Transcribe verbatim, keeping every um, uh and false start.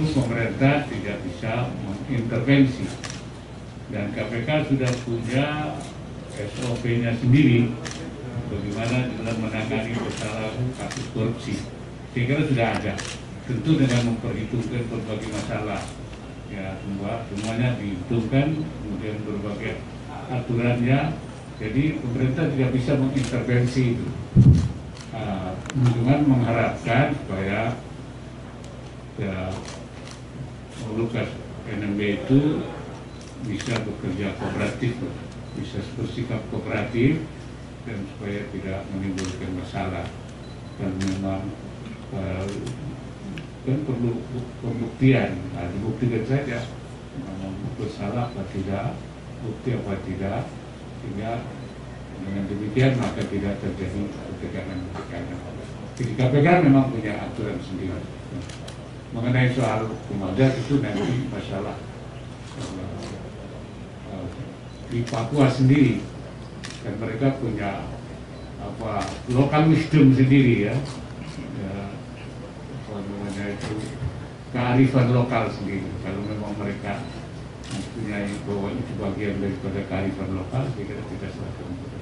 itu pemerintah tidak bisa mengintervensi, dan K P K sudah punya S O P-nya sendiri bagaimana dalam menangani masalah kasus korupsi. Saya kira sudah ada, tentu dengan memperhitungkan berbagai masalah, ya semua semuanya dihitungkan, kemudian berbagai aturannya. Jadi pemerintah tidak bisa mengintervensi itu. Uh, dengan mengharapkan supaya ya Lukas N M B itu bisa bekerja kooperatif, bisa bersikap kooperatif, dan supaya tidak menimbulkan masalah. Dan memang uh, kan perlu pembuktian, nah, dibuktikan saja memang bersalah apa tidak, bukti apa tidak, sehingga dengan demikian maka tidak terjadi tekanan-tekanan. Jadi K P K memang punya aturan sendiri. Mengenai soal komandan itu nanti masalah uh, uh, di Papua sendiri, dan mereka punya apa lokal wisdom sendiri ya, ya apa namanya itu kearifan lokal sendiri. Kalau memang mereka mempunyai bahwa itu bagian daripada kearifan lokal, kita tidak salah.